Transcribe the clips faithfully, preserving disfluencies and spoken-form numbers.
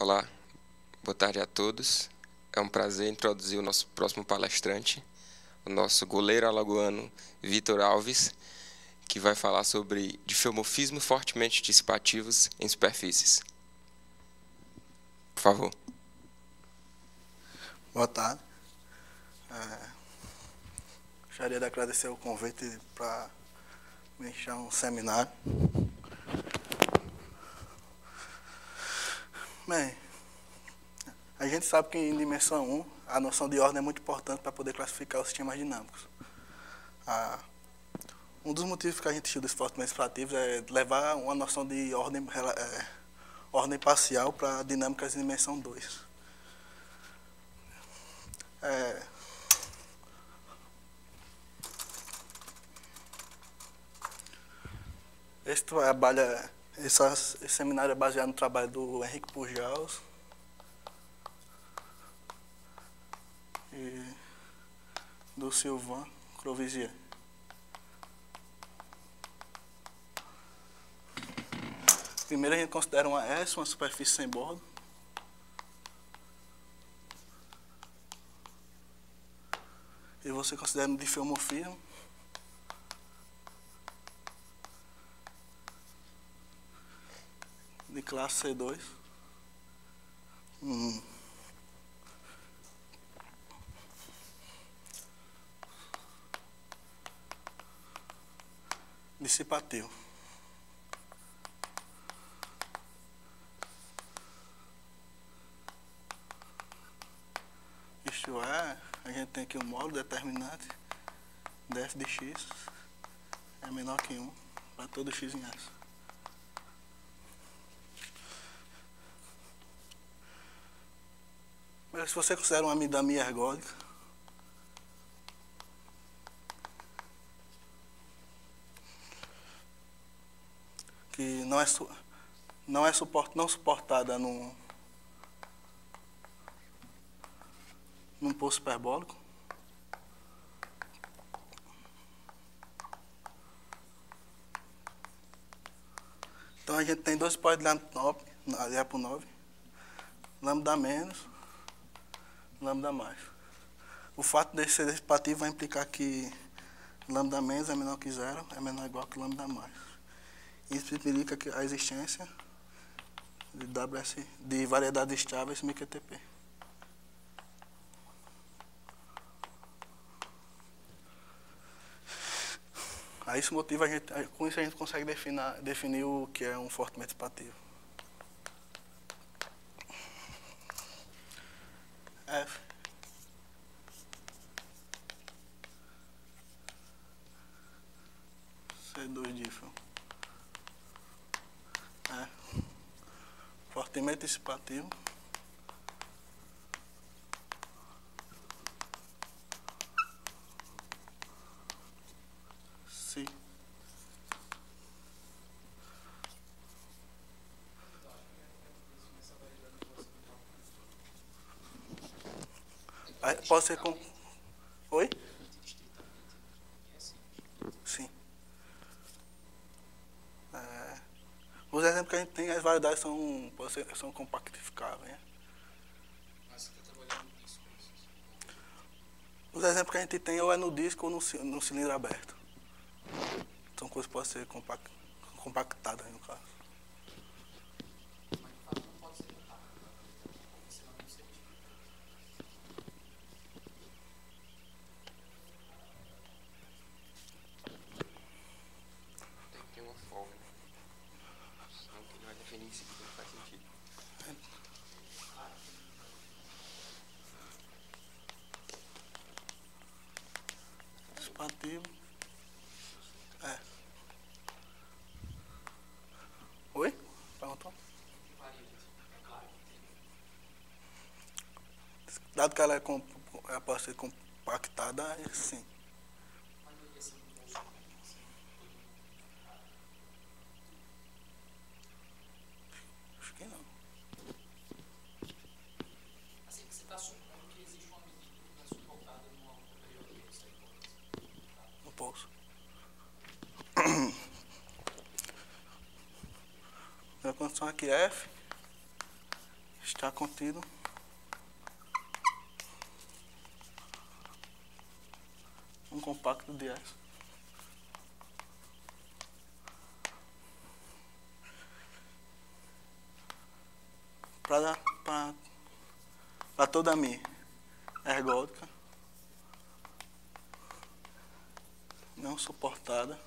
Olá, boa tarde a todos. É um prazer introduzir o nosso próximo palestrante, o nosso goleiro alagoano Vitor Alves, que vai falar sobre difeomorfismo fortemente dissipativos em superfícies. Por favor. Boa tarde. É, gostaria de agradecer o convite para ministrar um seminário. Bem, a gente sabe que em dimensão um, a noção de ordem é muito importante para poder classificar os sistemas dinâmicos. Ah, um dos motivos que a gente estuda os fortemente dissipativos é levar uma noção de ordem, é, ordem parcial para dinâmicas em dimensão dois. É, esse, trabalho, esse, esse seminário é baseado no trabalho do Henrique Pujals e do Sylvain Crovisier. Primeiro a gente considera uma S, uma superfície sem borda. E você considera um difeomorfismo. De classe C dois. Hum. Dissipativo. Isto é, a gente tem aqui um módulo determinante df de x é menor que um para todo x em S. Mas se você considera uma amidamia ergódica, que não é, não é suport, não suportada num, num poço hiperbólico, então a gente tem dois hipóteses de Lyapunov, lambda menos, lambda mais. O fato de ser dissipativo vai implicar que lambda menos é menor que zero, é menor ou igual que lambda mais. Isso implica que a existência de, W S, de variedades estáveis M Q T P. A isso motiva a gente, com isso a gente consegue definir, definir o que é um fortemente dissipativo. F C dois difel é fortemente dissipativo se pode ser com... Oi? Sim. É, os exemplos que a gente tem, as variedades são, pode ser, são compactificáveis. Né? Os exemplos que a gente tem ou é no disco ou no, no cilindro aberto. São coisas que podem ser compact, compactadas, no caso. Dissipativo. É. Oi? Perguntou? Dado que ela é, comp, ela pode ser compactada, é sim. Acho que não. Assim que você está supondo que existe uma medida suportada numa outra periodista. Não posso. A condição aqui é F. está contido um compacto de S. Para toda a Mi ergódica não suportada,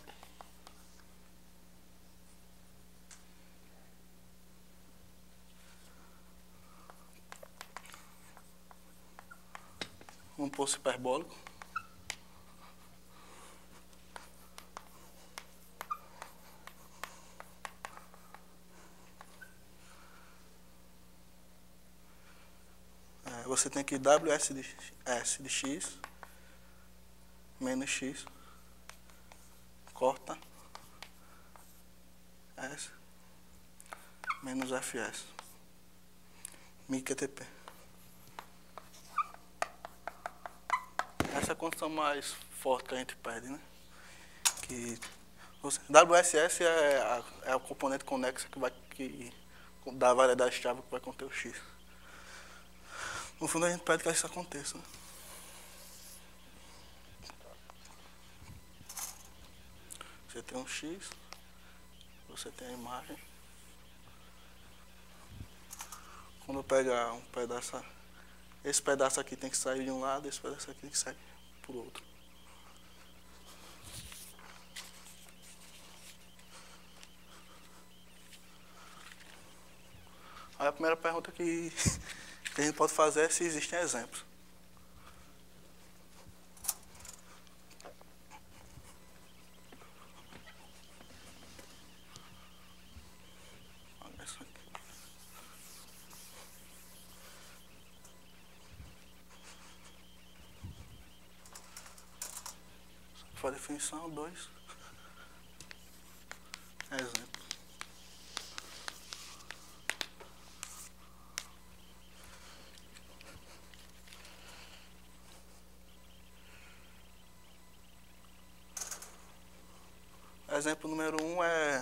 um poço hiperbólico, é, você tem que W S de, S de X menos X corta S menos F S Mi Q T P. Essa é a condição mais forte que a gente perde, né? Que você, W S S é a, é a componente conexa que vai que dá a variedade estável que vai conter o X. No fundo a gente pede que isso aconteça, né? Você tem um X, você tem a imagem. Quando eu pegar um pedaço, esse pedaço aqui tem que sair de um lado, esse pedaço aqui tem que sair por outro. Aí a primeira pergunta que, que a gente pode fazer é se existem exemplos. Olha isso aqui. Foi a definição, dois exemplos. Exemplo número um é,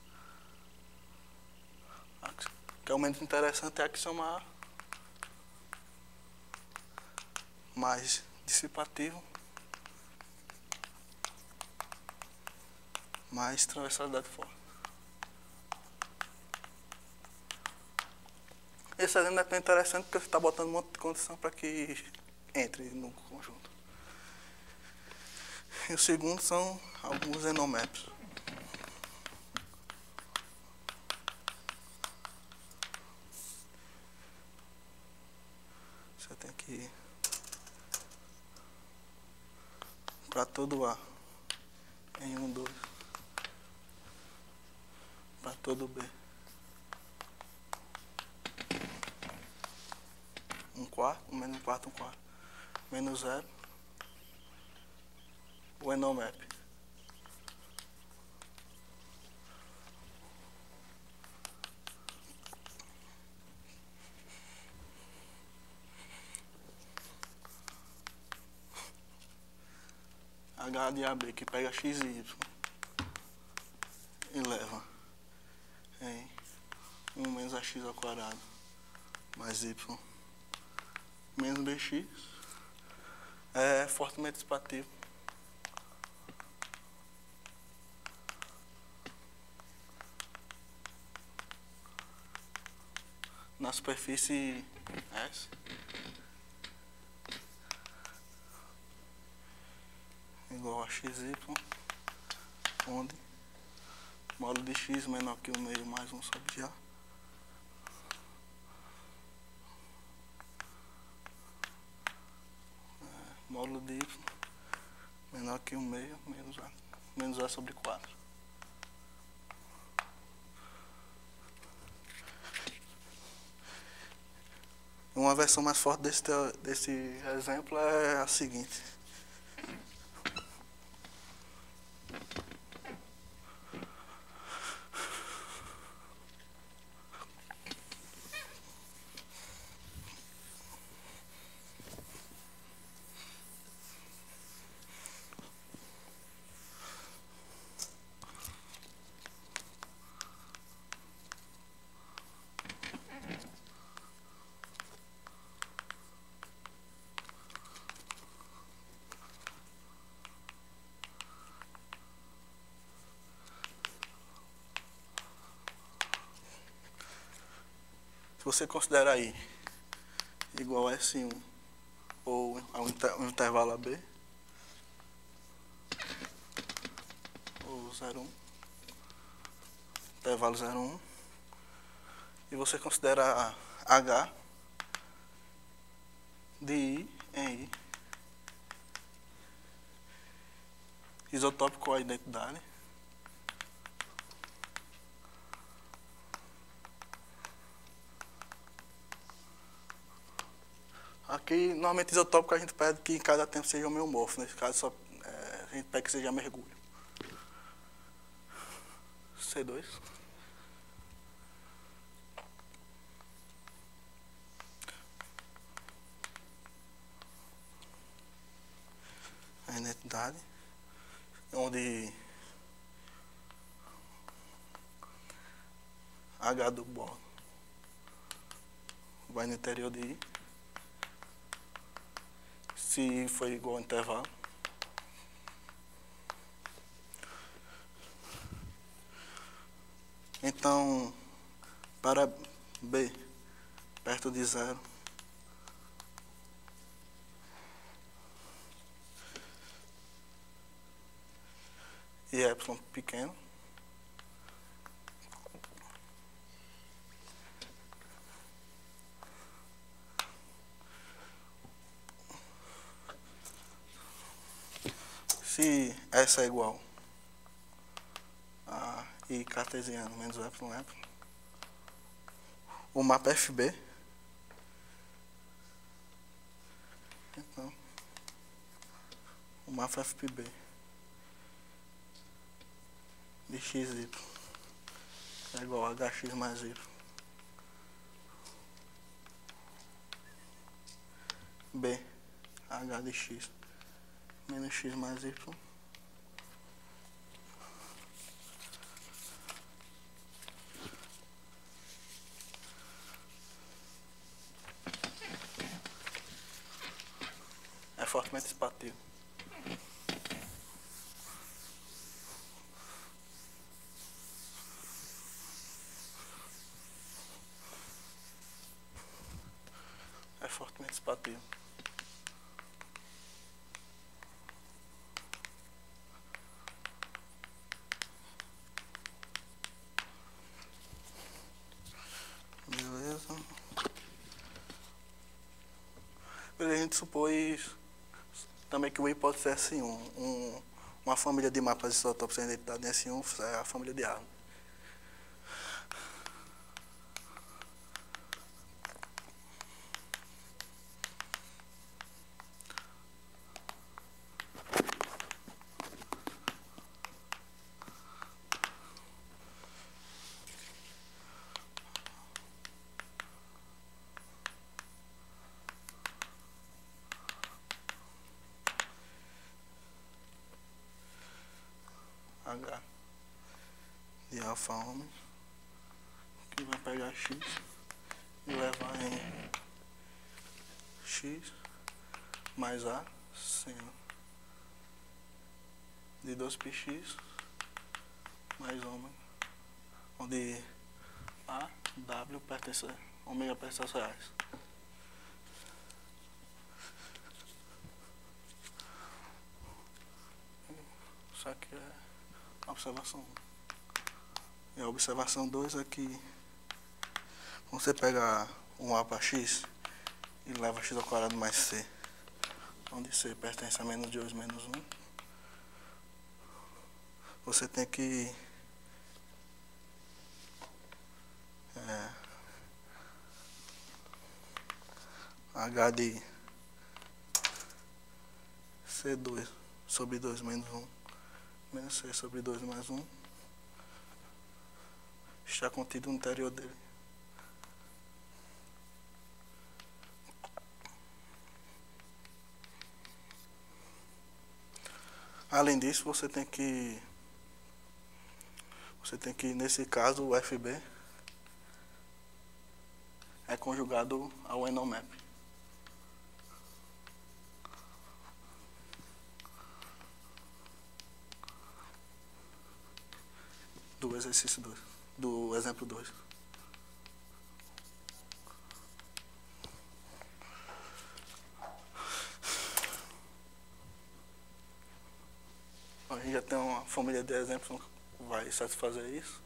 que é o menos interessante, é a axioma A, mais dissipativo, mais transversalidade forte. Esse exemplo é tão interessante porque você está botando um monte de condição para que entre no conjunto. E o segundo são alguns enomaps. Você tem que ir para todo A em um, dois, para todo B um quarto, menos um quarto, um quarto, menos zero, o enomap. H de A B, que pega X e Y e leva em um menos A X ao quadrado mais Y menos B X é fortemente dissipativo. Na superfície S. Igual a xy, onde módulo de x menor que o meio mais um sobre A. É, módulo de y menor que o meio menos A, menos A sobre quatro. Uma versão mais forte desse, desse exemplo é a seguinte. Se você considerar I igual a S um ou ao inter, um intervalo A B, ou zero um, intervalo zero um, e você considera H de I em I, isotópico à identidade, aqui, normalmente isotópico a gente pede que em cada tempo seja homeomorfo, nesse caso só, é, a gente pede que seja mergulho. C dois. A identidade, onde H do bolo vai no interior de I, se for igual ao intervalo. Então, para B perto de zero, e epsilon pequeno, se S é igual a I cartesiano menos epsilon epsilon, o mapa F B, então, o mapa F P B de xy é igual a hx mais y. B, h de x menos x mais y. É fortemente espativo. É fortemente espativo. Beleza. A gente supôs também que o I pode ser S um. Um, uma família de mapas isotopos sem identidade em S um é a família de Arnold. H de alfa ômega, que vai pegar x e levar em x mais A seno de dois pi x mais ômega, onde A, W pertence a ômega pertence aos reais. Isso aqui é a observação um. E a observação dois é que quando você pega um mapa x e leva x ao quadrado mais c, onde c pertence a menos dois menos um, você tem que é, h de c dois sobre dois menos um menos c sobre dois mais um está contido no interior dele. Além disso, você tem que você tem que, nesse caso, o F B é conjugado ao Enomap. Do exercício dois, do exemplo dois. já tem uma família de exemplos que vai satisfazer isso.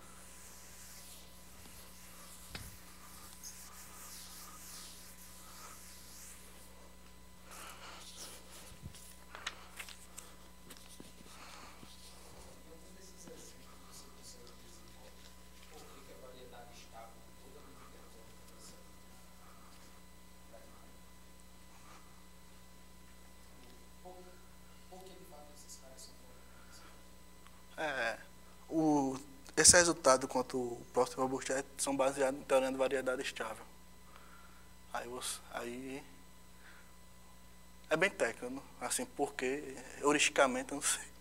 É, o, esse resultado quanto o próximo Bootstrap são baseados em teoria de variedade estável. Aí, você, aí é bem técnico, assim, porque heuristicamente eu não sei.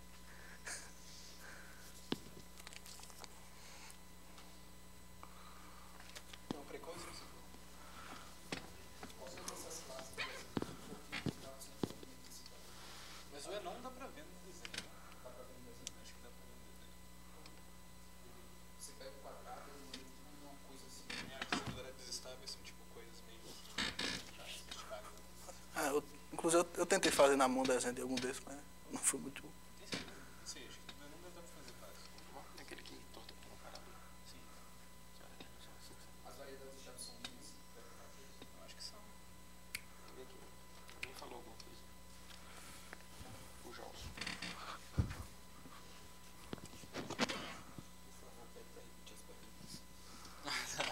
Mas o Enon dá pra ver no desenho, né? Dá pra ver no desenho? Acho que dá pra ver no desenho. Você pega o quadrado e uma coisa assim. É, as variedades estáveis são tipo coisas meio esticadas. Ah, eu, inclusive eu, eu tentei fazer na mão desenho de algum desses, mas não foi muito bom. Não sei, acho que o Enon deve dar pra fazer fácil. Aquele que torta com o caralho. Sim. As variedades estáveis são minhas? Eu acho que são. Alguém falou alguma coisa? O Jones. Por favor, pede pra repetir as perguntas.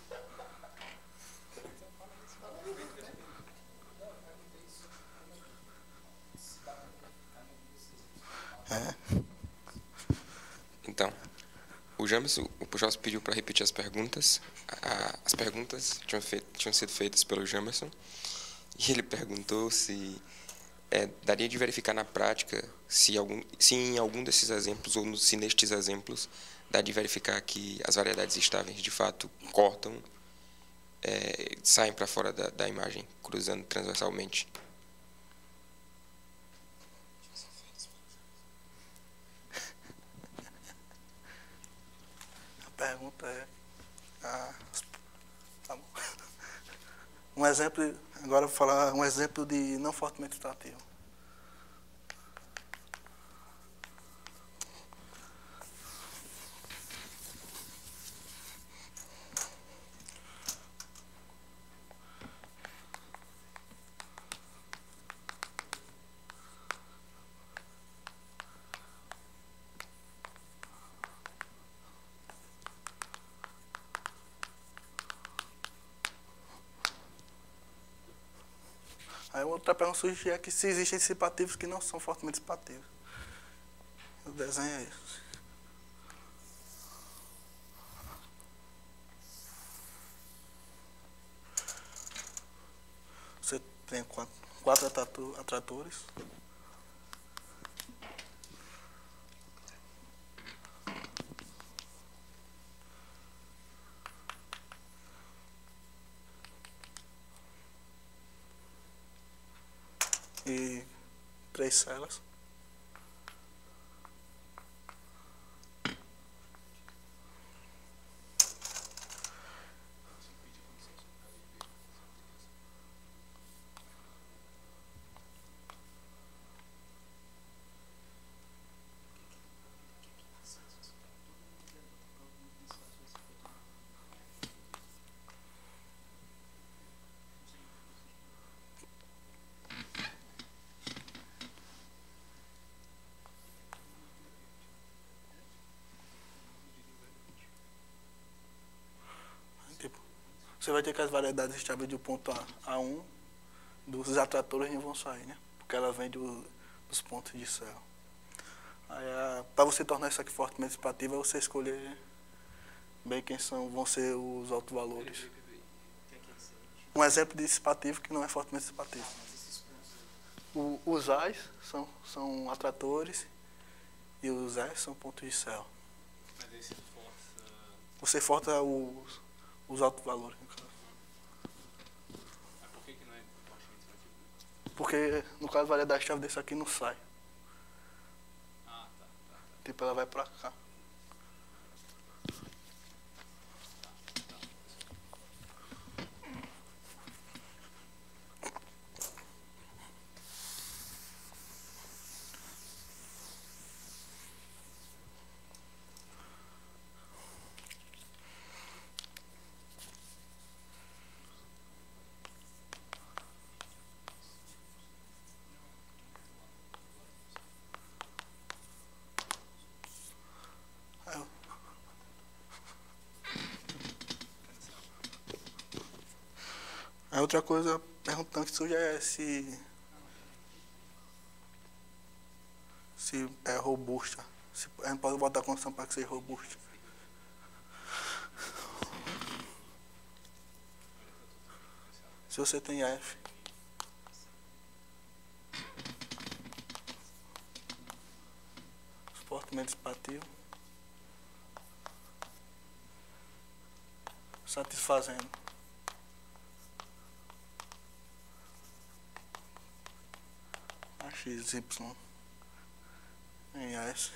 É. Então, o James, o Pujols pediu para repetir as perguntas. A- As perguntas tinham, feito, tinham sido feitas pelo Jamerson. E ele perguntou se é, daria de verificar na prática se, algum, se em algum desses exemplos, ou no- se nestes exemplos, dá de verificar que as variedades estáveis de fato cortam, é, saem para fora da, da imagem, cruzando transversalmente. A pergunta é... Ah, tá bom. Um exemplo, agora eu vou falar um exemplo de não fortemente extrativo. Aí outra pergunta surge é que se existem dissipativos que não são fortemente dissipativos. O desenho é isso. Você tem quatro, quatro atratu- atratores. E três celas. Tipo, você vai ter que as variedades estáveis do ponto A a um dos atratores não vão sair, né? Porque ela vem do, dos pontos de céu. Para você tornar isso aqui fortemente dissipativa, você escolher bem quem são, vão ser os autovalores. Um exemplo de dissipativo que não é fortemente dissipativo. O, os A's são, são atratores e os S são pontos de céu. Mas aí você força. Você força os, os autovalores, no caso. Mas por que, que não é fortemente extrativo? Porque, no caso, a variedade chave desse aqui não sai. Ah, tá, tá, tá. Tipo, ela vai pra cá. Aí outra coisa, perguntando que surge é se, se é robusta. Se a gente pode botar a condição para que seja robusta. Se você tem F. Fortemente dissipativo. Satisfazendo. A X, Y. Em S.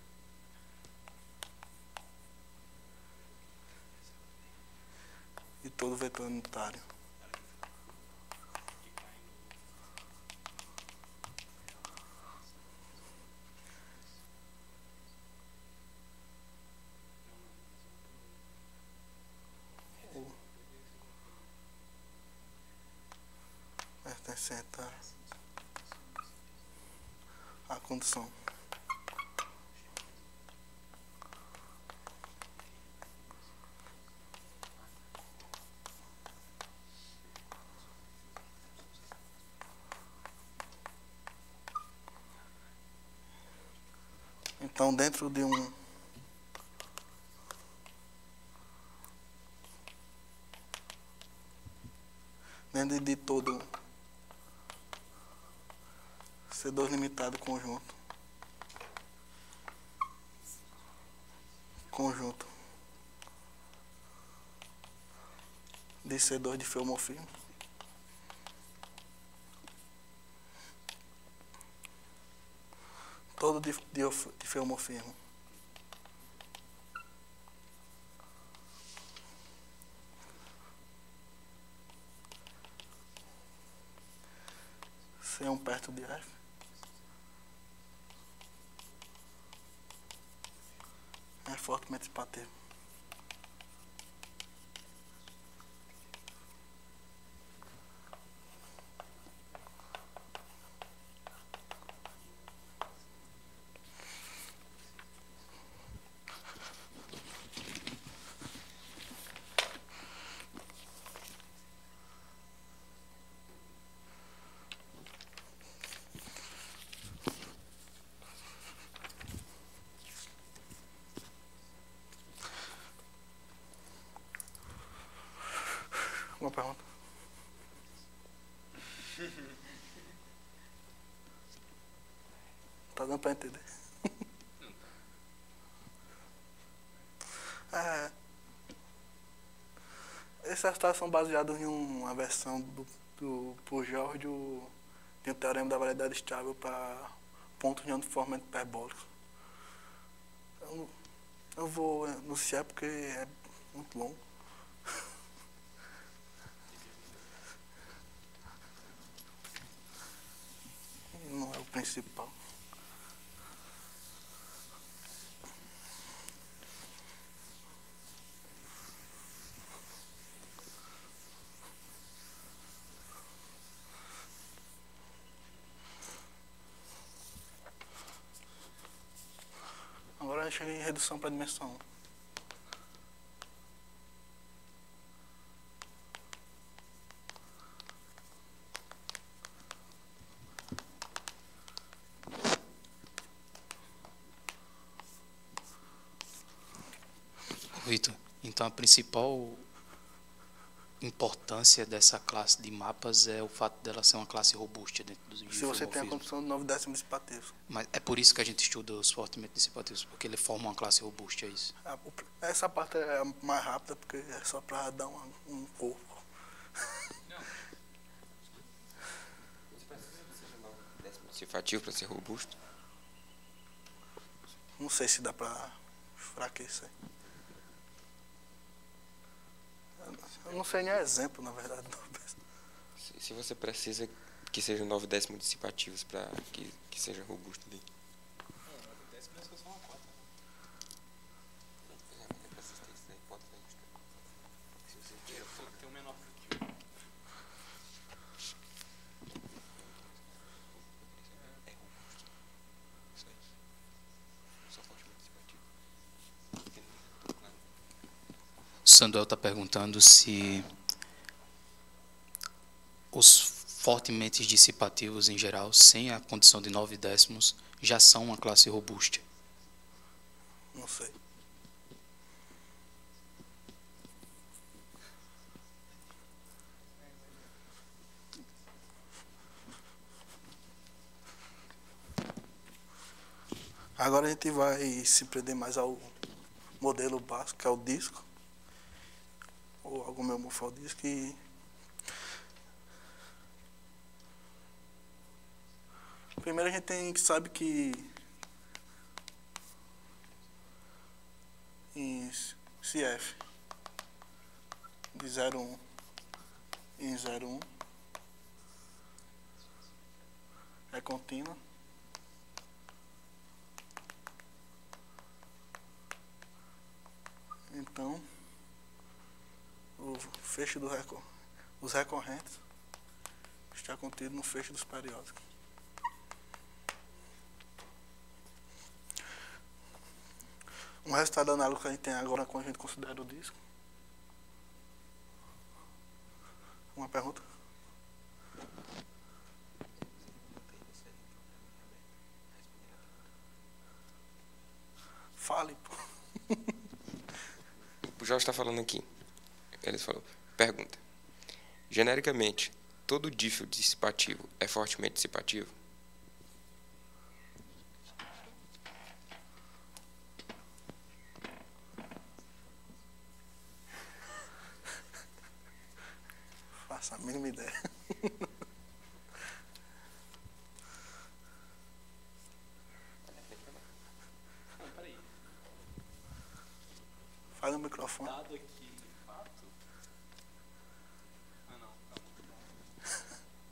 E todo vetor unitário. Pertencente à condição. Então, dentro de um dentro de todo C dois limitado conjunto conjunto de C dois de filomorfismo, todo de, de, de filomorfismo C um perto de F é fortemente dissipativo. Uma pergunta. Tá dando pra entender? É, essas situações são baseadas em uma versão do, do por George de um teorema da variedade estável para pontos de uniformamente hiperbólicos. Eu, eu vou enunciar porque é muito longo. Não é o principal. Agora eu cheguei em redução para dimensão um. Vitor, então a principal importância dessa classe de mapas é o fato dela ser uma classe robusta dentro dos Se você tem a condição de nove décimos dissipativos. Mas é por isso que a gente estuda os fortemente dissipativos, porque ele forma uma classe robusta, é isso? Essa parte é a mais rápida, porque é só para dar um, um corpo. Você precisa que seja nove décimos dissipativo para ser robusto? Não sei se dá para enfraquecer. Eu não sei nem exemplo, na verdade. Se, se você precisa que sejam nove décimos dissipativos para que, que seja robusto ali. Tem um menor que o O Samuel está perguntando se os fortemente dissipativos em geral, sem a condição de nove décimos, já são uma classe robusta? Não sei. Agora a gente vai se prender mais ao modelo básico, que é o disco, ou algum meu morfodisco, e primeiro a gente tem que sabe que em C F de zero um em zero um é contínua. Então, o fecho do recor os recorrentes está contido no fecho dos periódicos. Um resultado análogo que a gente tem agora quando a gente considera o disco. Uma pergunta? Fale, pô. O Jorge está falando aqui. Ele falou. Pergunta. Genericamente, todo dífio dissipativo é fortemente dissipativo? Faço a mínima ideia. Não, peraí. Fale no microfone. Dado aqui de fato. Ah, não. Calma.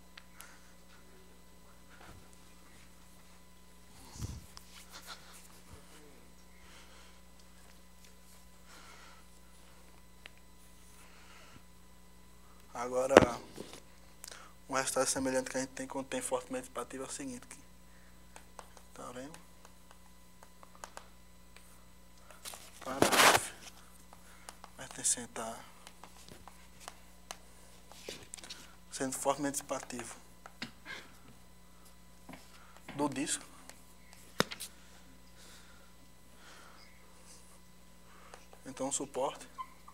Agora, um resultado semelhante que a gente tem quando tem fortemente dissipativo é o seguinte. Que, tá vendo? Para F pertencente a sendo fortemente dissipativo do disco, então o suporte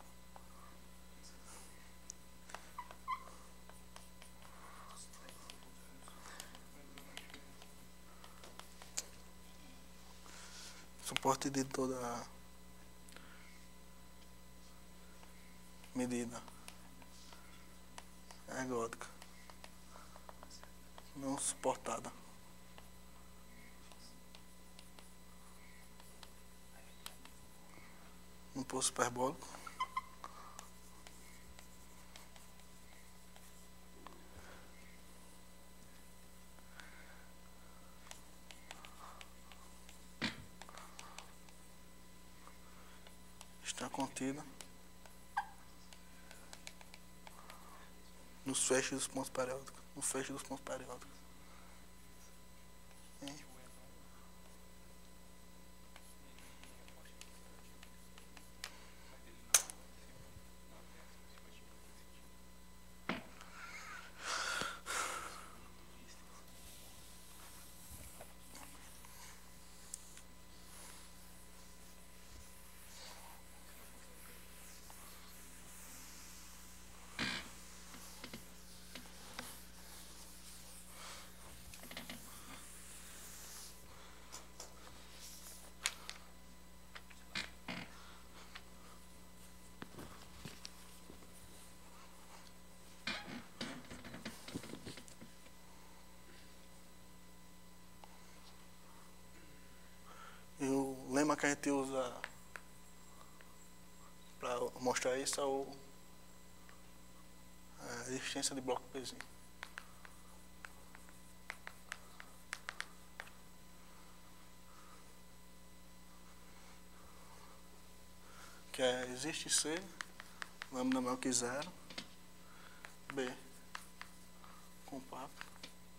suporte de toda a medida ergótica não suportada no pulso hiperbólico está contida nos fechos dos pontos periódicos, no fecho dos pontos periódicos. Hein? E o lema que a gente usa para mostrar isso é o a resistência de bloco pezinho. Que é, existe C, lambda maior que zero, B compacto,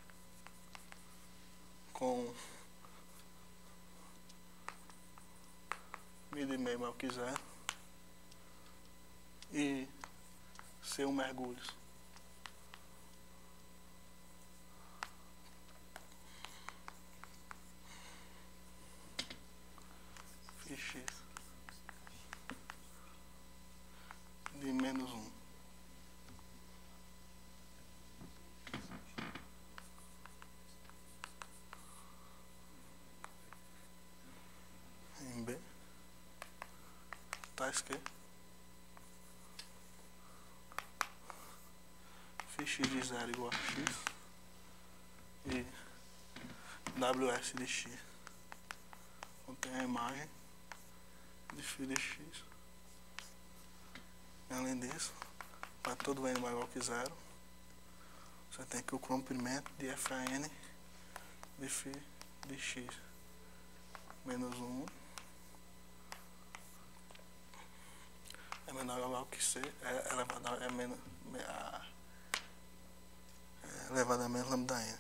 com mil e meio maior que zero, e C um mergulhos. task φ de zero igual a x e ws de x contém a imagem de φ de x. Além disso, para todo n maior que zero, você tem que o comprimento de φn de φ de x menos um é menor ou igual que c é elevado a, é menos, a, é elevado a menos lambda n.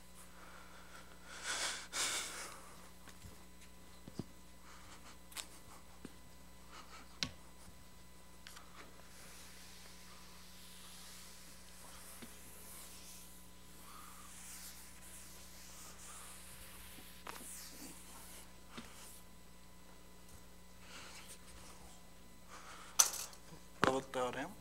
Prova do teorema.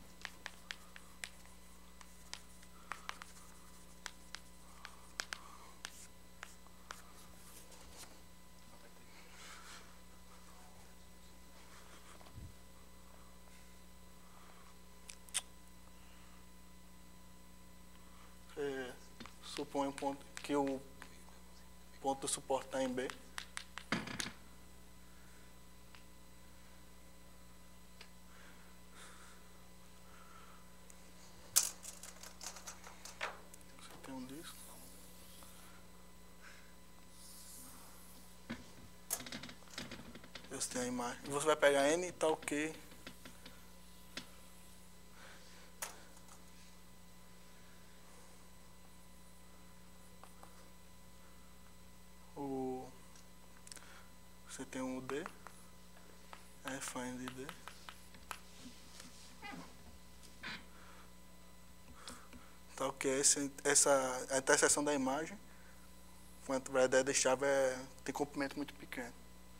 Você supõe um ponto, que o ponto do suporte está em B. Um disco. Você tem a imagem. E você vai pegar N e tal que o você tem um D, Fn de D. Tal que esse, essa a interseção da imagem quanto a ideia de chave é, tem comprimento muito pequeno.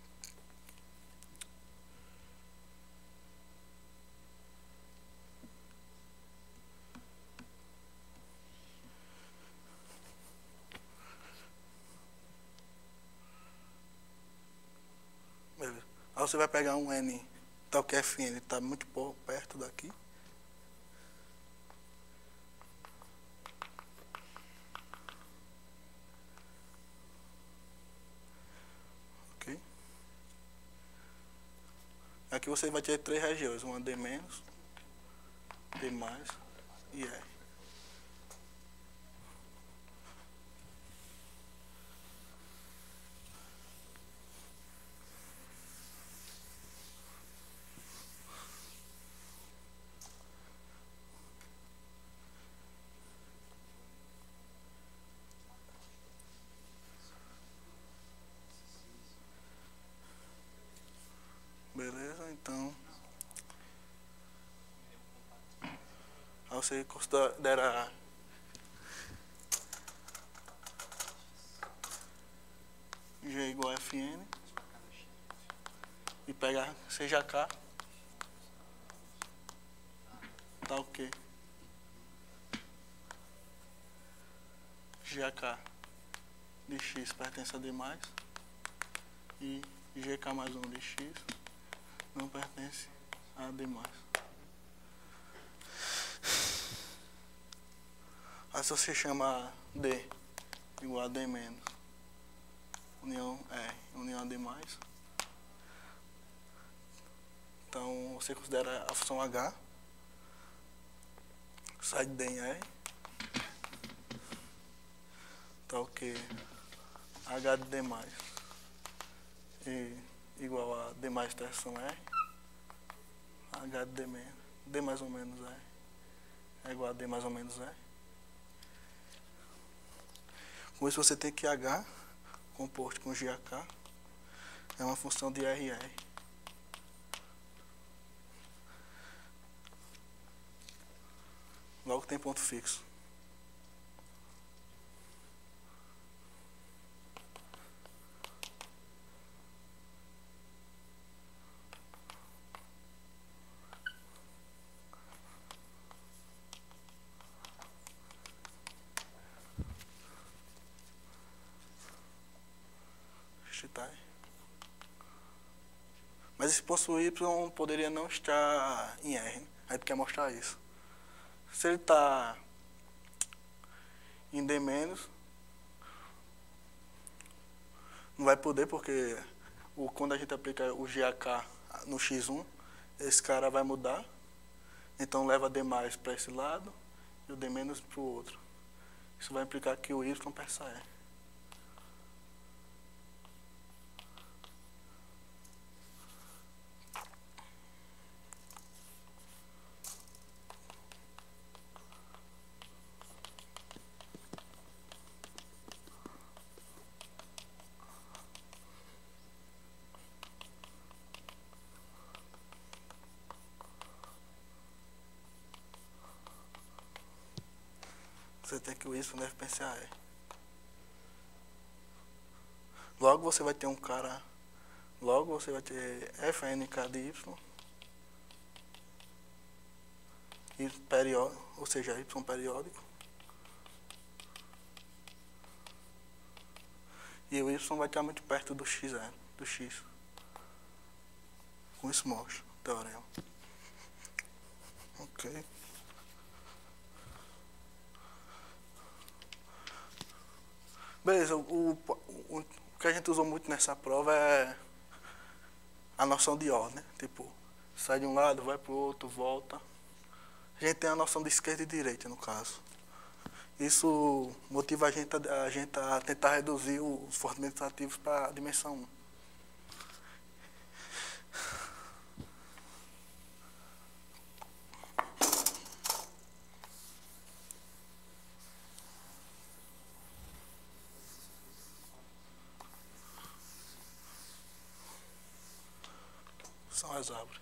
Beleza. Aí você vai pegar um N, tal que Fn está muito perto daqui. Aqui você vai ter três regiões, uma D menos, D mais e R. Beleza, então aí você considera G igual a Fn e pega seja K tal que G A K de x pertence a D mais e G K mais um de x não pertence a D mais. Aí se você chama D igual a D menos, união R, união a D mais, então você considera a função H, sai de D em R, tal que H de D mais e igual a D mais interseção R, H de D menos, D mais ou menos R é igual a D mais ou menos R. Com isso você tem que H composto com G A K é uma função de R R. Logo tem ponto fixo. Mas esse ponto Y poderia não estar em R. Aí tu quer mostrar isso. Se ele está em D menos, não vai poder, porque o, quando a gente aplica o G A K no X um, esse cara vai mudar. Então leva D mais para esse lado e o D menos para o outro. Isso vai implicar que o Y peça E. Você tem que o Y deve pensar E. Logo você vai ter um cara, logo você vai ter F N K de Y, y periódico, ou seja, Y periódico. E o Y vai estar muito perto do X, é, do X. Com isso mostra o teorema. Ok. Beleza, o, o, o que a gente usou muito nessa prova é a noção de ordem, né? Tipo, sai de um lado, vai para o outro, volta. A gente tem a noção de esquerda e direita, no caso. Isso motiva a gente a, a, gente a tentar reduzir os forçamentos ativos para a dimensão um. São as árvores.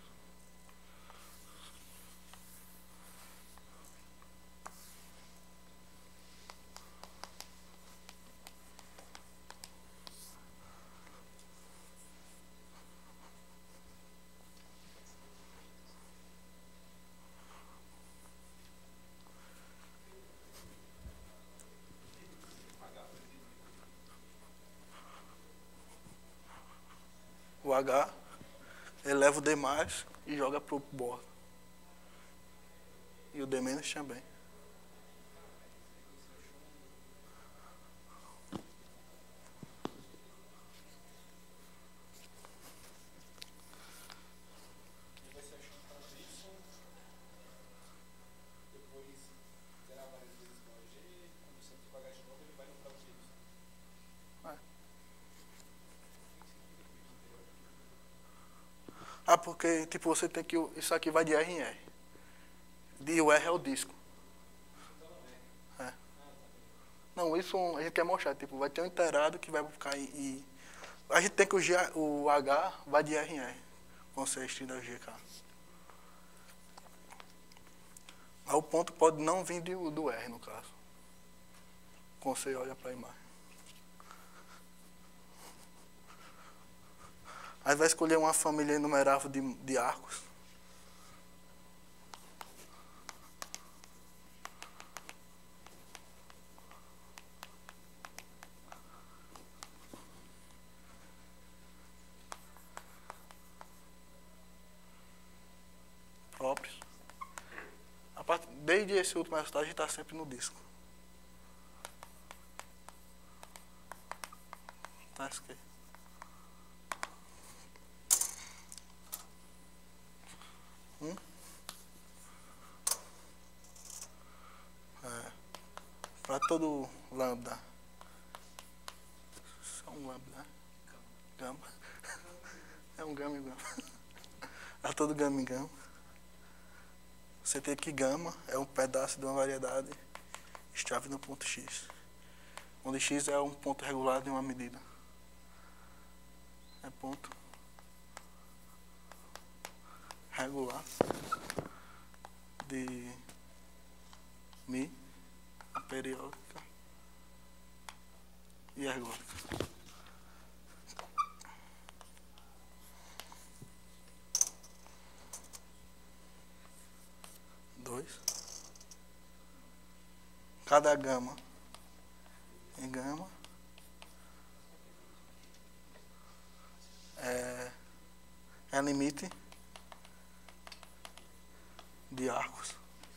O H eleva o D mais e joga para o bordo. E o D menos também. Ah, porque tipo, você tem que. Isso aqui vai de R em R. E o R é o disco. É. Não, isso a gente quer mostrar. Tipo, vai ter um integrado que vai ficar em. em a gente tem que o, G, o H vai de R em R. Com C estrinda o G K. Mas o ponto pode não vir do, do R, no caso. Quando você olha para a imagem. Aí vai escolher uma família inumerável de, de arcos. Próprios. A part... Desde esse último resultado, a gente está sempre no disco. Tá, isso aqui. Hum? É. Para todo lambda. Só um lambda, né? Gama. É um gama e gama. Para todo gama e gama. Você tem que gama é um pedaço de uma variedade estável no ponto X. Onde X é um ponto regular de uma medida. É ponto regular de Mi, a periódica e ergódica. Dois. Cada gama em gama é é limite de arcos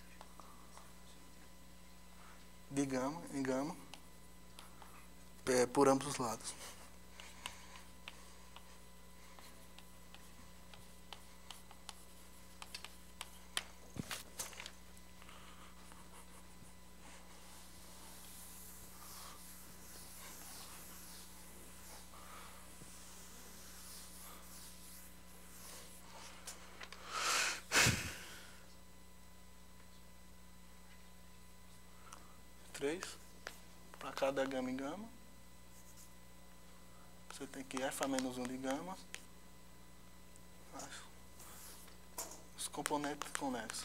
de gama em gama é, por ambos os lados. Três para cada gama em gama. Você tem que F a menos um de gama. Os componentes conexos.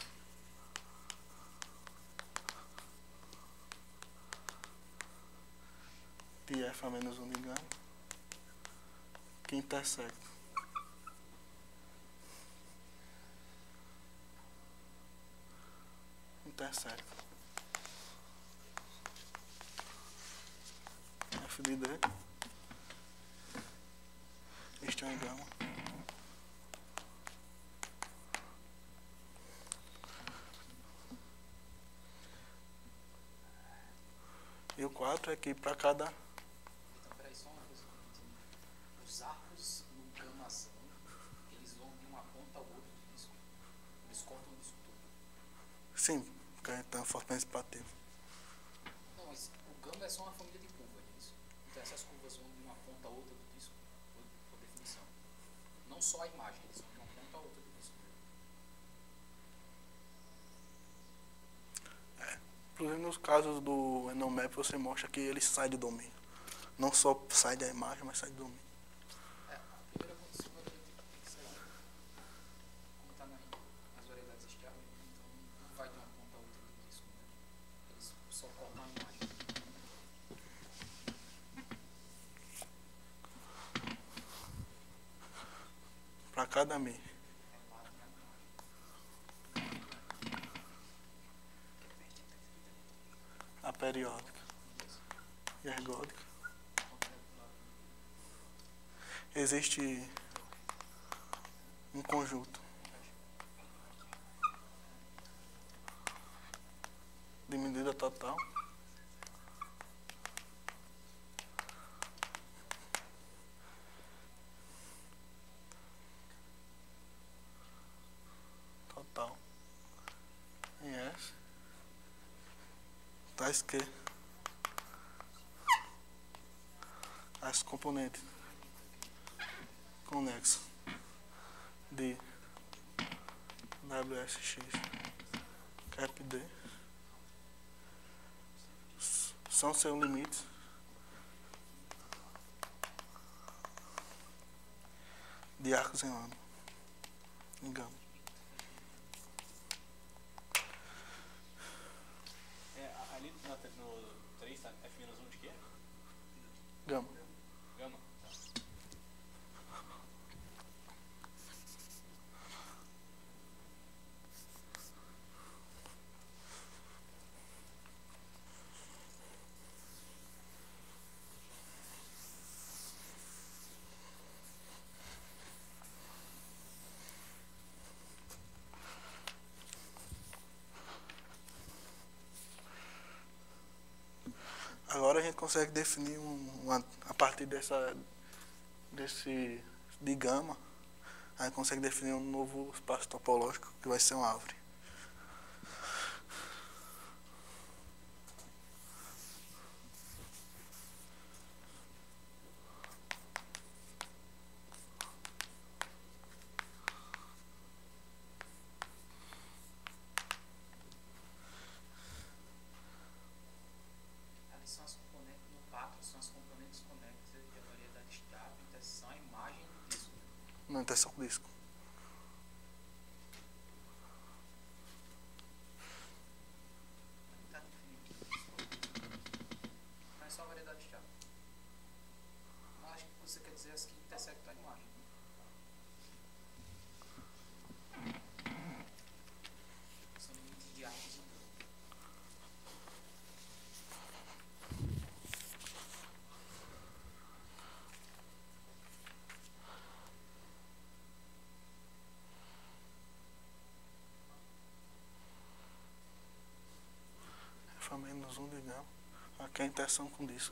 De F a menos um de gama. Que intersecta. Intersecta. F de D. Este é um gama. E o quatro é que para cada. Então, peraí, só uma coisa que eu não entendi. Os arcos no gamazão, eles vão de uma ponta a outra do disco. Eles cortam o disco todo. Sim, porque a gente tem uma força principativa. Não, mas o gama é só uma família de curvas, é isso? Então essas curvas vão de uma ponta a outra do disco, por, por definição. Não só a imagem, eles vão de uma ponta a outra do disco. Inclusive nos casos do Enomap você mostra que ele sai do domínio. Não só sai da imagem, mas sai do domínio. É, a primeira condição é que tem que sair, como está nas variedades estiáveis, então não vai de uma ponta a outra do disco, né? Eles só cortam a imagem. Para cada Mi. A periódica e a ergódica. Existe um conjunto de medida total total em S tais que as componentes conexas de W S X cap D são seus limites de arcos em lambda em gama. É, ali no, no três tá F menos um de quê? Gama. Gama. Agora a gente consegue definir um, uma, a partir dessa desse de gama, a gente consegue definir um novo espaço topológico que vai ser uma árvore. Ali são as componentes, no quatro são as componentes conexas de a variedade estável, interseção a imagem do disco. Não interseção com disco. Está definido. Não é só a variedade estável. Mas acho que você quer dizer as que intersectam a imagem. São limites de arcos em gama. A menos um de gama. Aqui é a interação com disco.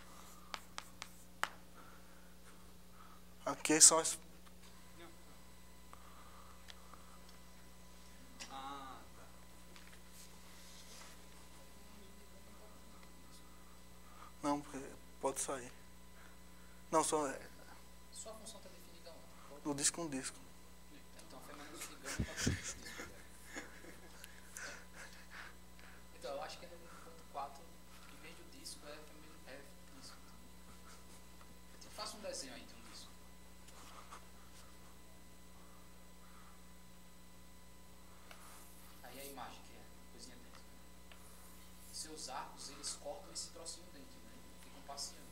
Aqui são as. Ah, tá. Não, porque pode sair. Não, só é Sua função está definida onde? do disco com disco. Então foi menos de gama para disco. Então eu acho que no ponto quatro, em vez do disco, é, é disco. Então, faça um desenho aí de um disco. Aí a imagem que é, coisinha dentro. Seus arcos, eles cortam esse trocinho dentro, né? Ficam passeando.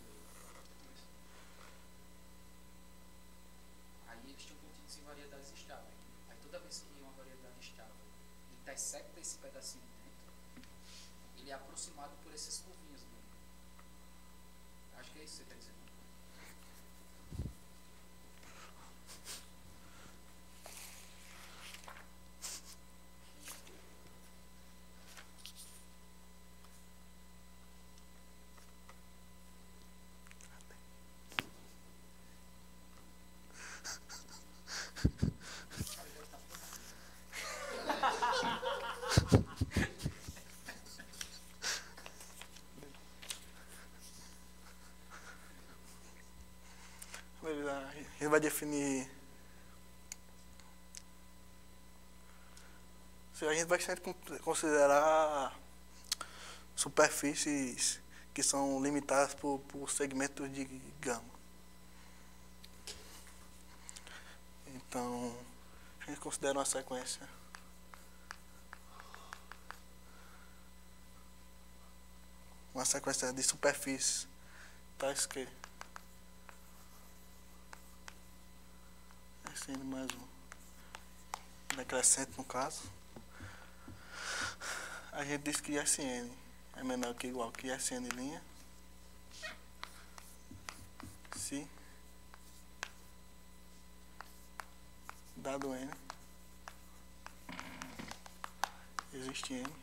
Aí eles tinham contidos em variedades estáveis. Aí toda vez que uma variedade estável intersecta esse pedacinho dentro, ele é aproximado por essas curvinhas do. Acho que é isso que você está dizendo. A gente vai definir. Se a gente vai sempre considerar superfícies que são limitadas por, por segmentos de gama. Então, a gente considera uma sequência. Uma sequência de superfícies tais que S N mais um decrescente no caso. A gente diz que S N é menor que igual que S N linha se dado N existe N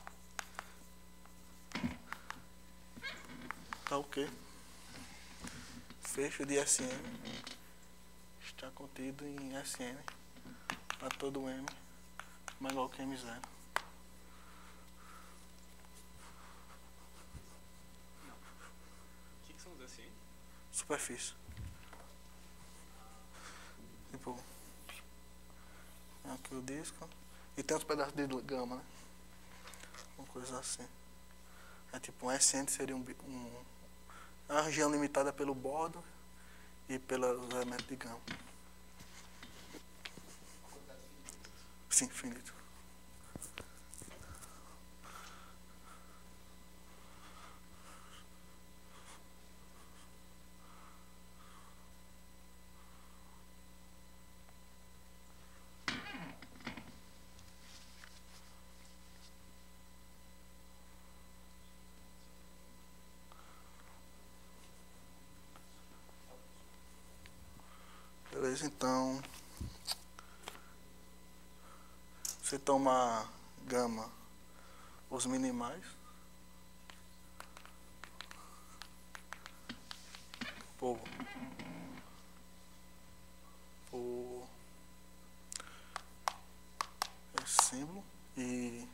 tá o que fecho de S N está contido em S N para todo M maior que M zero. O que, que são os S N? Superfície. Tipo, aqui o disco e tem uns pedaços de gama, né? Uma coisa assim. É tipo um S N seria um, um uma região limitada pelo bordo e pelos elementos de gama. Sim, finito. Beleza, então você toma gama os minimais por, por esse símbolo e,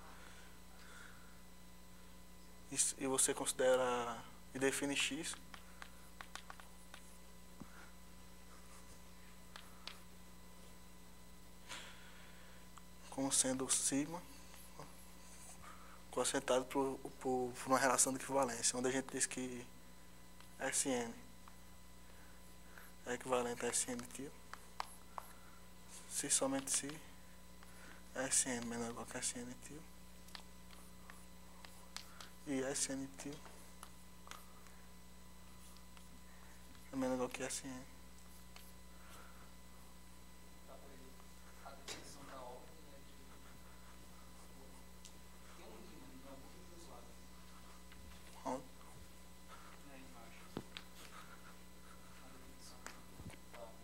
e, e você considera e define X como sendo sigma concentrado por, por, por uma relação de equivalência, onde a gente diz que S N é equivalente a S N tio, se somente se S N menor ou igual que S N tio e S N tio é menor ou igual que S N. A definição da ordem é que tem um ímã em algum dos lados. Onde? Né, embaixo. A definição da ordem.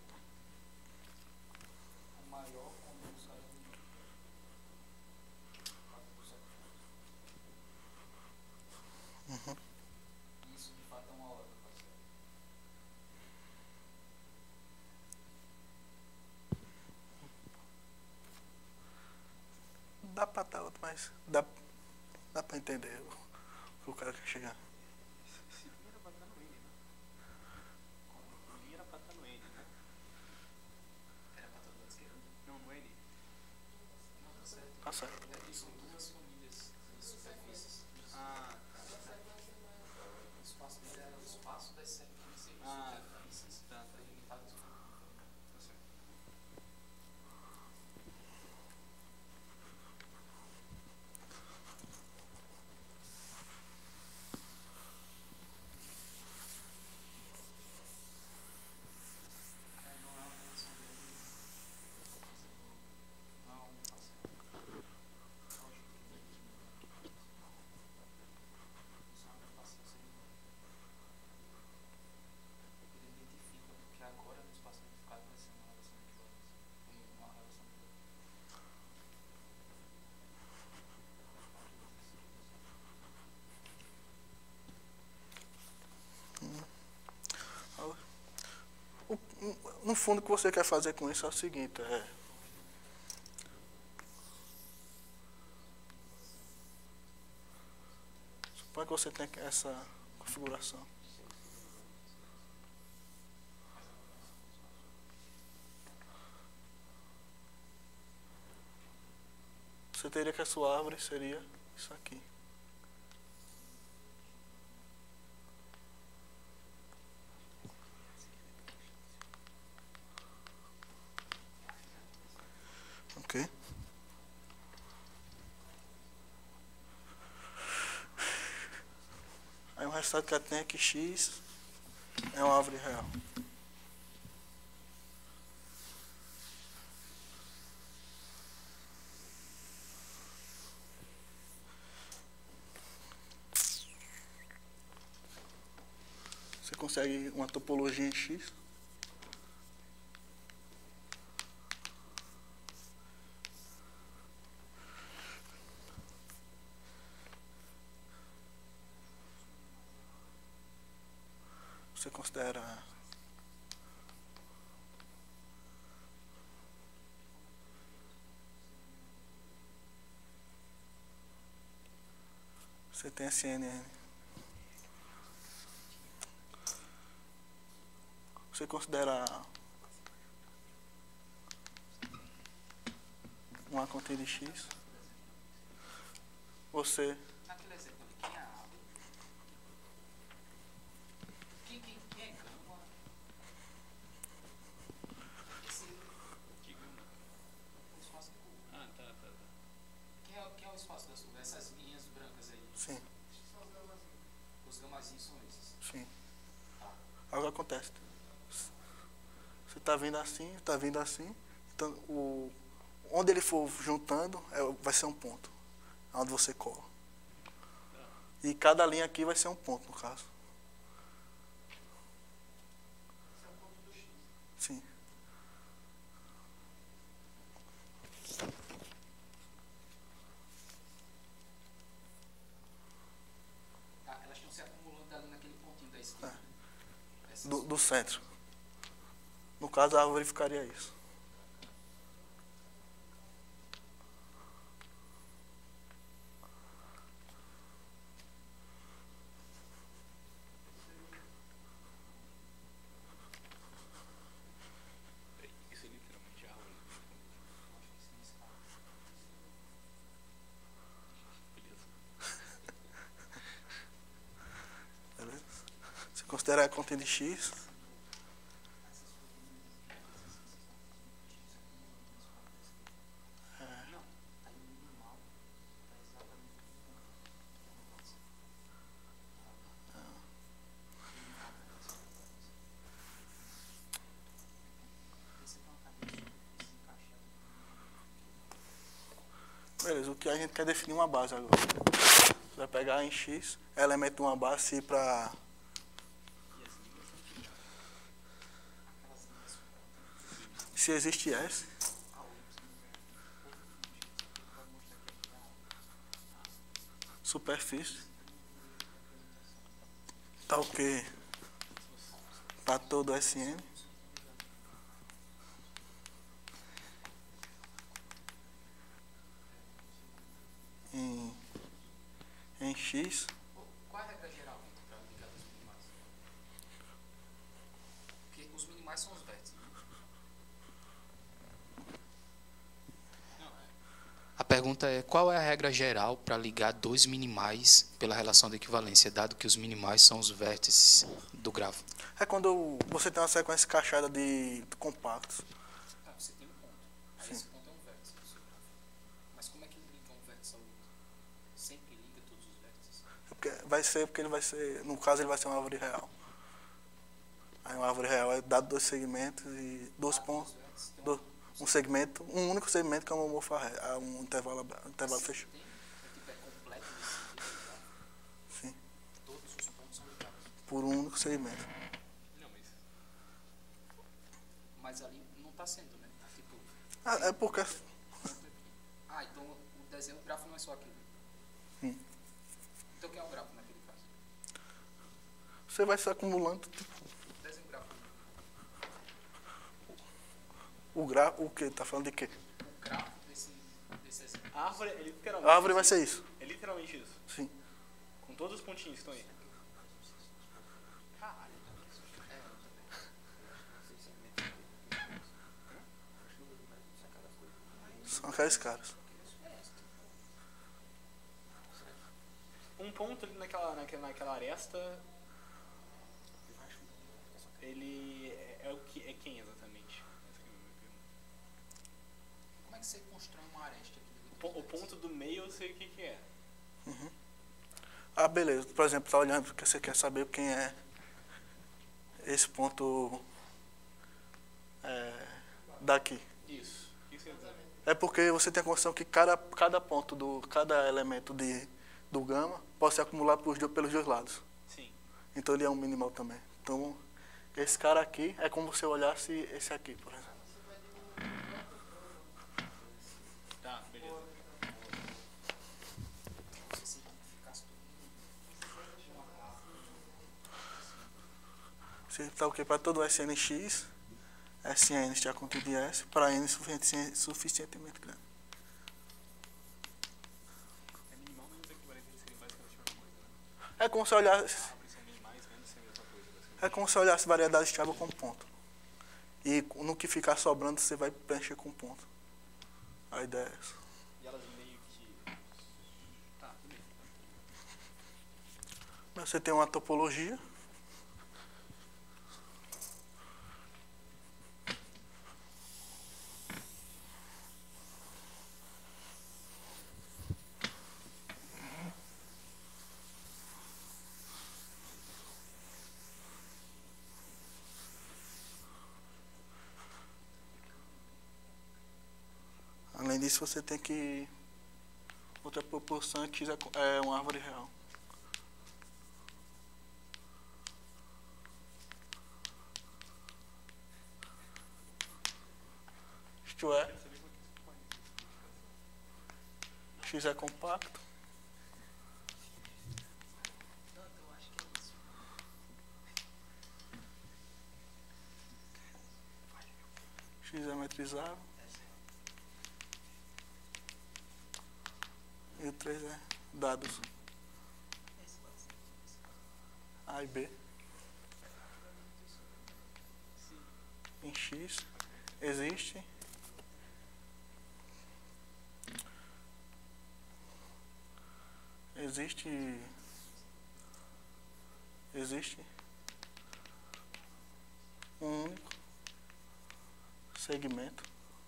O maior conduz a dá pra estar outro, mas dá, dá pra entender o que o cara quer chegar. Esse vinho era pra estar no N, né? O vinho era pra estar no N, né? Era pra todo lado esquerdo? Não, no N. Não, tá certo. Tá certo. É que são duas famílias de superfícies. Ah, O espaço dele era o espaço das superfícies e Ah, superfícies tá, tá. delimitadas por tá certo. É, não é uma relação dele. Não é um parceiro. Só uma relação seria. Ele identifica porque agora no espaço identificado vai ser uma relação de equivalência. Uma relação de O- No fundo, o que você quer fazer com isso é o seguinte, é... Suponha que você tem essa configuração. Você teria que a sua árvore seria isso aqui. Ok? Aí o resultado que ela tem é que X é uma árvore real. Você consegue uma topologia em X. Você considera você tem esse N N. Você considera uma contínua de X? Você naquele exemplo ali, quem é a árvore? Quem, quem, quem é gama? Esse Que gama? o espaço de curva. Ah, tá, tá, tá. Quem é, quem é o espaço das curvas? Essas linhas brancas aí. sim, Os gamazinhos são esses. sim. Tá. Aí o que acontece? Você está vindo assim, está vindo assim. Então, o, onde ele for juntando, é, vai ser um ponto. Onde você cola. E cada linha aqui vai ser um ponto, no caso. Sim. Tá, elas estão se acumulando ali naquele pontinho da esquerda. Essas Do, do centro. No caso, a árvore ficaria isso. Peraí, isso é literalmente a árvore. Beleza. Beleza? Você considera a contínua de X. Não, aí o minimal está exatamente Beleza, o que a gente quer definir uma base agora. Você vai pegar em X, elemento de uma base para... Se existe S, superfície, tá o quê? Tá todo S N. X. Qual é a regra geral para ligar dos minimais? Porque os minimais são os vértices. A pergunta é, qual é a regra geral para ligar dois minimais pela relação de equivalência, dado que os minimais são os vértices do grafo? É quando você tem uma sequência cacheada de compactos. Ah, você tem um ponto. Aí esse ponto é um vértice do seu grafo. Mas como é que liga um vértice ao outro? Sempre liga todos os vértices? É porque vai ser, porque ele vai ser, no caso ele vai ser uma árvore real. Aí uma árvore real é dado dois segmentos e dois pontos. Do, um segmento, um único segmento que é uma homorfarré, um intervalo, um intervalo fechado. Tem, é tipo, é completo esse grafo. Sim, Todos os pontos são ligados. por um único segmento. Não, mas. Mas ali não está sendo, né? Tipo, Ah, é porque ah, então o desenho, o grafo não é só aquilo. Hum. Então quem é o grafo naquele caso? você vai se acumulando, tipo, Desenho o grafo. o grafo, o que? Tá falando de quê? O grafo desse, desse exemplo. A árvore é literalmente. A árvore vai ser isso. É literalmente isso. Sim. Com todos os pontinhos que estão aí. Caralho. São aqueles caras. Um ponto ali naquela, naquela, naquela aresta. Ele é, é o que é quem exatamente? Essa que é a minha pergunta. Como é que você constrói uma aresta aqui? O, po- o ponto do meio eu sei o que, que é. Ah, beleza. Por exemplo, tá olhando porque você quer saber quem é esse ponto é, daqui. Isso. O que você quer dizer? É porque você tem a condição que cada, cada ponto, do, cada elemento de, do gama pode se acumular pelos, do- pelos dois lados. Sim. Então ele é um minimal também. Então, esse cara aqui é como se eu olhasse esse aqui, por exemplo. Tá, beleza. Se simplificasse tudo. Se tá o que? Para todo S N X, S N já contém S, para N sufici- suficientemente grande. É minimal menos equivalente, eles seriam basicamente a mesma coisa, né? É como se eu olhasse, Árvores são minimais menos ser a mesma coisa, basicamente. é como se eu olhasse variedade estável com ponto. E no que ficar sobrando, você vai preencher com ponto. A ideia é essa. E elas meio que. Tá, beleza. Você tem uma topologia. Além disso, você tem que... Outra proporção é que X é co- é uma árvore real. Isto é, X é compacto. X é metrizável. E o três é dados A e B. Em X existe existe existe um único segmento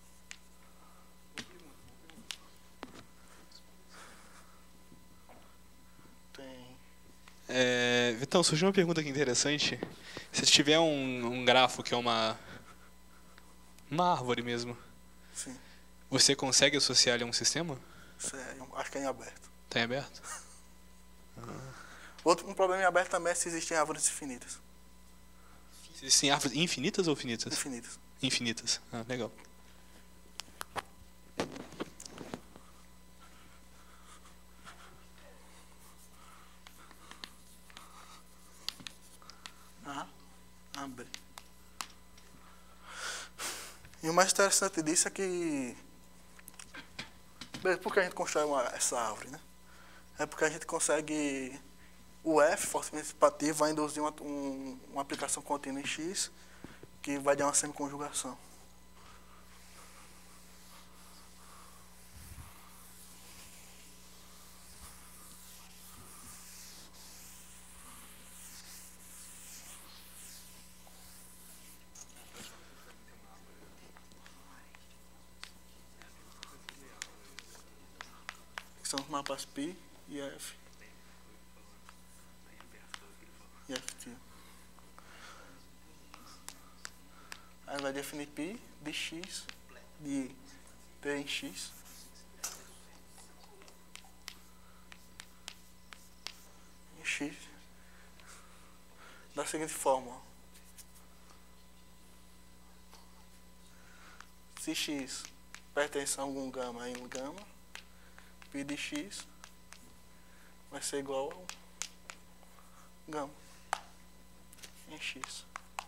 tem É, Vitão, surgiu uma pergunta aqui interessante. Se tiver um, um grafo que é uma. Uma árvore mesmo, sim, você consegue associar ele a um sistema? isso é, acho que é em aberto. Tá em aberto? Outro um problema em aberto também é se existem árvores infinitas. Existem árvores infinitas ou finitas? Infinitas. Infinitas. Ah, legal. A, A, B. E o mais interessante disso é que... Bem, por que a gente constrói uma, essa árvore, né? É porque a gente consegue... O F, forçamento dissipativo, vai induzir uma, um, uma aplicação contínua em X, que vai dar uma semiconjugação. São os mapas P e F. E F T. Aí vai definir π de x, de P em x. Em x. Da seguinte forma. Ó. Se x pertence a algum gama em gama, π de x vai ser igual ao gama em x.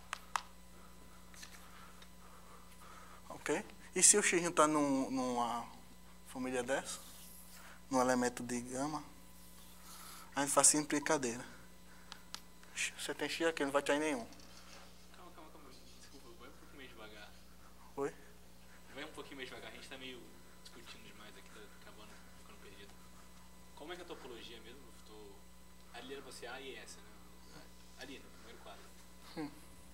Ok? E se o x não está num, numa família dessa, num elemento de gama, a gente faz assim brincadeira. Você tem x aqui, não vai ter nenhum. Calma, calma, calma. Desculpa, vai um pouquinho mais devagar. Oi? Vai um pouquinho mais devagar, a gente está meio discutindo demais aqui, tá acabando ficando perdido. Como é que é a topologia mesmo? Eu tô... Ali era você A e essa, né? Ali, no primeiro quadro. Hum.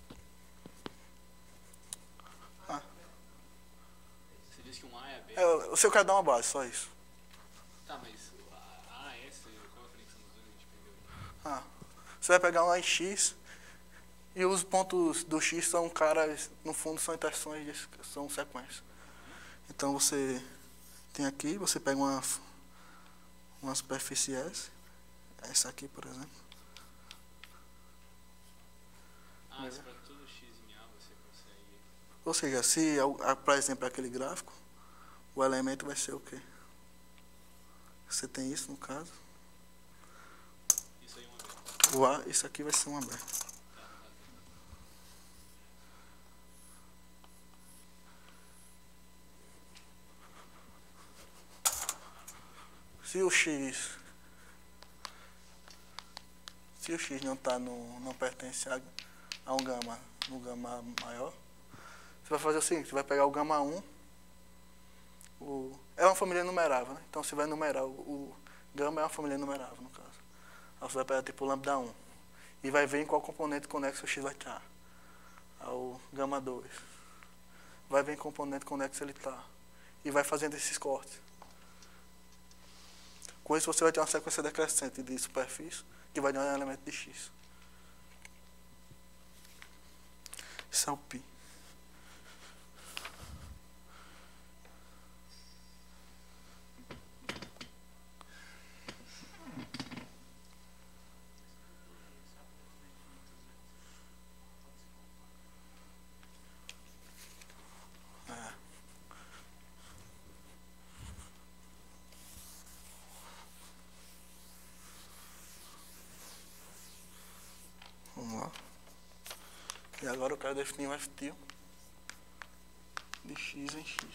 Ah. Você disse que um A é B. É, o seu quer dar uma base, só isso. Tá, mas A, A, S, qual é a conexão dos dois? A gente perdeu aqui. Ah. Você vai pegar um A em x e os pontos do x são caras, no fundo são interseções, de, são sequências. Então você tem aqui, você pega uma, uma superfície S, essa aqui por exemplo. Ah, se para todo x em A você consegue... Ou seja, se, por exemplo, aquele gráfico, o elemento vai ser o quê? Você tem isso no caso. Isso aí é uma B. O A, isso aqui vai ser uma B. Se o x, se o x não tá no, não pertence a, a um gama, no gama maior, você vai fazer o seguinte, você vai pegar o gama um, o, é uma família numerável, né? Então você vai numerar, o, o gama é uma família numerável no caso. Aí você vai pegar tipo o lambda um e vai ver em qual componente conexo o x vai estar. Ao gama dois. Vai ver em componente conexo ele está. E vai fazendo esses cortes. Com isso você vai ter uma sequência decrescente de superfície que vai dar um elemento de x. Isso é o π. Vamos lá. E agora eu quero definir um F T de x em x.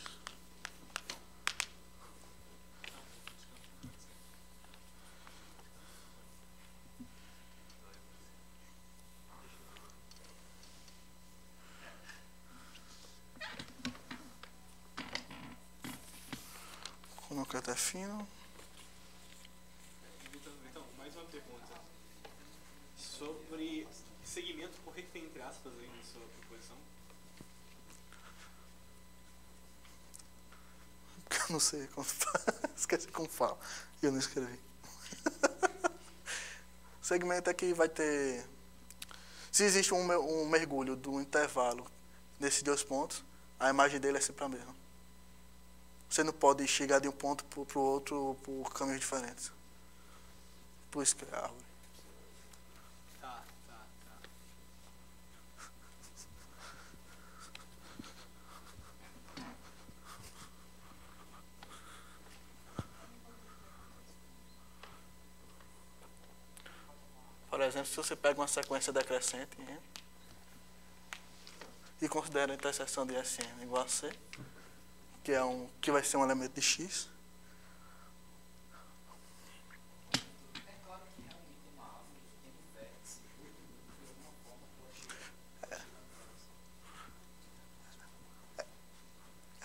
Como que eu defino? Então, então, mais uma pergunta. Sobre segmento, por que que tem entre aspas aí na sua proposição? Porque eu não sei como fala. Esqueci como fala. Eu não escrevi. Segmento é que vai ter... Se existe um, um mergulho do intervalo desses dois pontos, a imagem dele é sempre a mesma. Você não pode chegar de um ponto para o outro por caminhos diferentes. Por isso que é árvore. Tá, tá, tá. Por exemplo, se você pega uma sequência decrescente em N, e considera a interseção de S N igual a C, que, é um, que vai ser um elemento de X,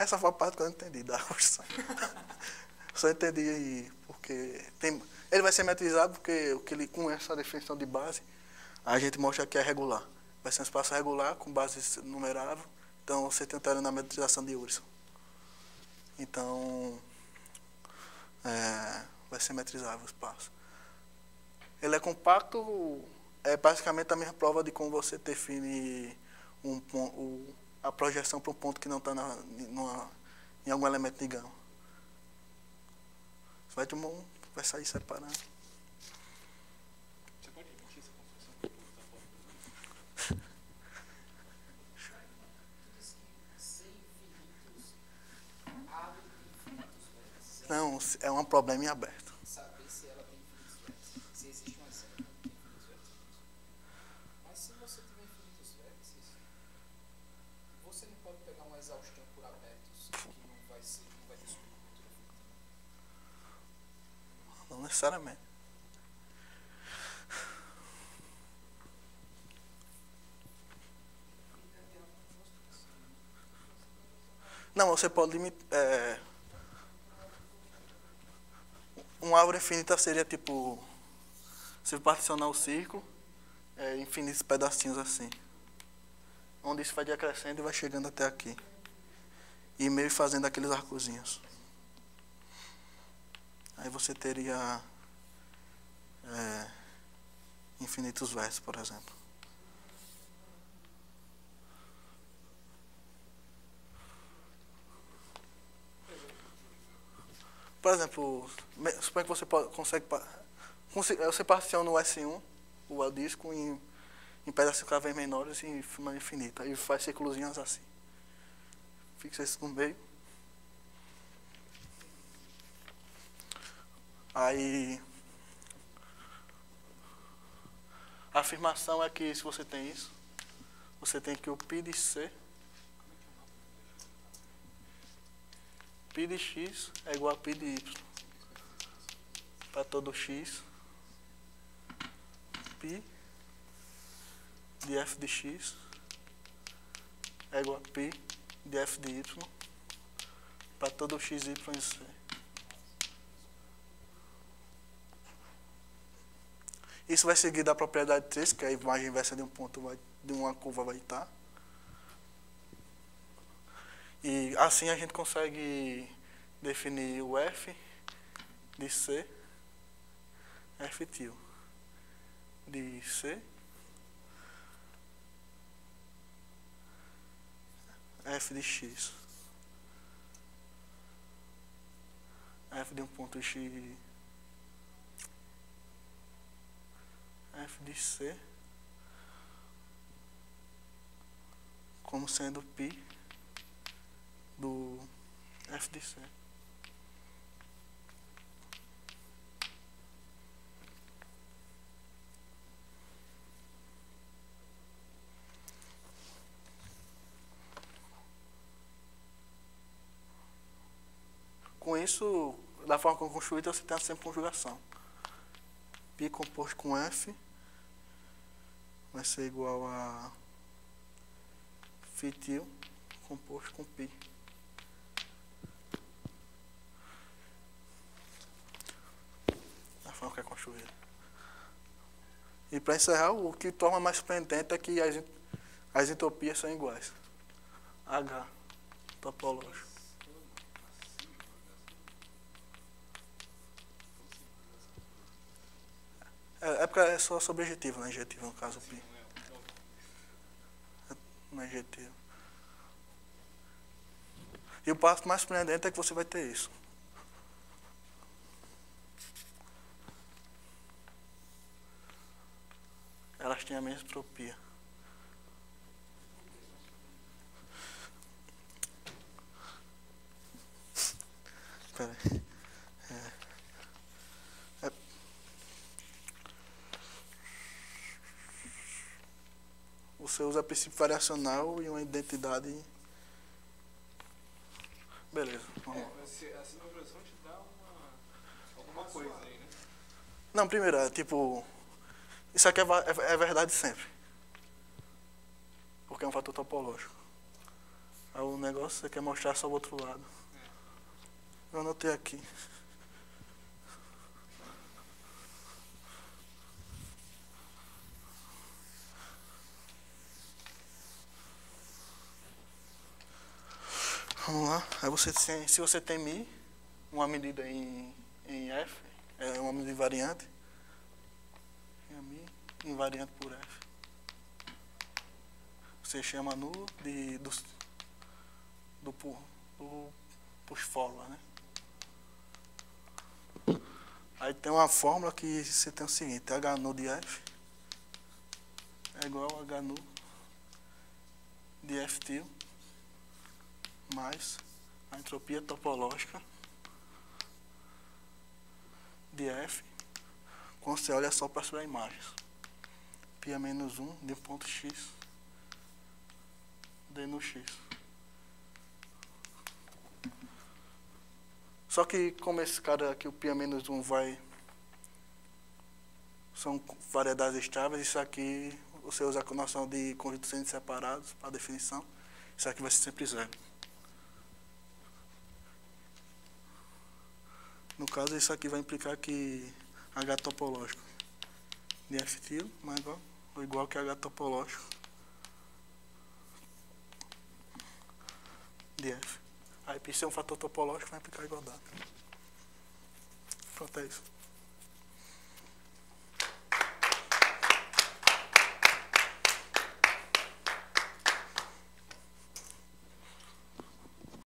essa foi a parte que eu não entendi da construção. Só entendi aí, porque tem, ele vai ser metrizado porque o que ele, com essa definição de base, a gente mostra que é regular. Vai ser um espaço regular com base numerável. Então, você tem o teorema da metrização de Urysohn. Então, é, vai ser metrizável o espaço. Ele é compacto, é basicamente a mesma prova de como você define um, um, a projeção para um ponto que não está em algum elemento de gama. Vai, de um, vai sair separando. Você pode repetir essa construção que eu vou estar falando? Não, é um problema em aberto. Saber se ela tem infinitos vértices. Se existe uma série que não tem infinitos vértices. Mas se você tiver infinitos vértices, você não pode pegar uma exaustão por abertos que não vai ser, não vai ter subcultura definitiva. Não necessariamente. Não, você pode limitar. É, uma árvore infinita seria tipo. Se particionar o círculo, é, infinitos pedacinhos assim. Onde isso vai decrescendo e vai chegando até aqui. E meio fazendo aqueles arcozinhos. Aí você teria é, infinitos vértices, por exemplo. Por exemplo, suponha que você pode, consegue, você particiona no S um, o disco, em, em pedaços cada vez menores e em forma infinita. Aí faz círculozinhos assim. Fixa isso no meio. Aí, a afirmação é que se você tem isso, você tem que o π de C, π de x é igual a π de y. Para todo x, π de f de x é igual a π de f de y para todo x, y e c. Isso vai seguir da propriedade três, que é a imagem inversa de um ponto, vai, de uma curva vai estar. E assim a gente consegue definir o f de C, f tio de C, f de x, f de um ponto x, f de C como sendo π do f de C. Com isso, da forma como construída, você tem sempre conjugação. Π composto com F vai ser igual a φ tio composto com π. Da forma que é construída. E para encerrar, o que torna mais surpreendente é que as, as entropias são iguais. H topológico. É, é porque é só sobre objetivo, não é injetivo, no caso, π. Não é injetivo. E o passo mais surpreendente é que você vai ter isso. Elas têm a mesma entropia. Espera aí. É. É. Você usa princípio variacional e uma identidade. Beleza. Vamos lá. É, mas se- essa numeração te dá uma, alguma coisa aí, né? Não, primeiro, é tipo. Isso aqui é, va- é- é verdade sempre. Porque é um fator topológico. Aí o negócio você quer mostrar só o outro lado. Eu anotei aqui. Vamos lá. Aí você tem, se você tem Mi, uma medida em, em F, é uma medida invariante. Mi invariante por F. Você chama nulo de, do, do, do push forward, né? Aí tem uma fórmula que você tem o seguinte: H nu de F é igual a H nu de F til mais a entropia topológica de F quando você olha só para as imagens. Π é menos um de ponto X D no X. Só que como esse cara aqui, o π menos um vai... São variedades estáveis, isso aqui você usa a noção de conjuntos sendo separados para a definição. Isso aqui vai ser sempre zero. No caso, isso aqui vai implicar que H topológico de F til mais igual, ou igual que H topológico de F. Aí, por ser um fator topológico, vai implicar igualdade. Pronto, é isso.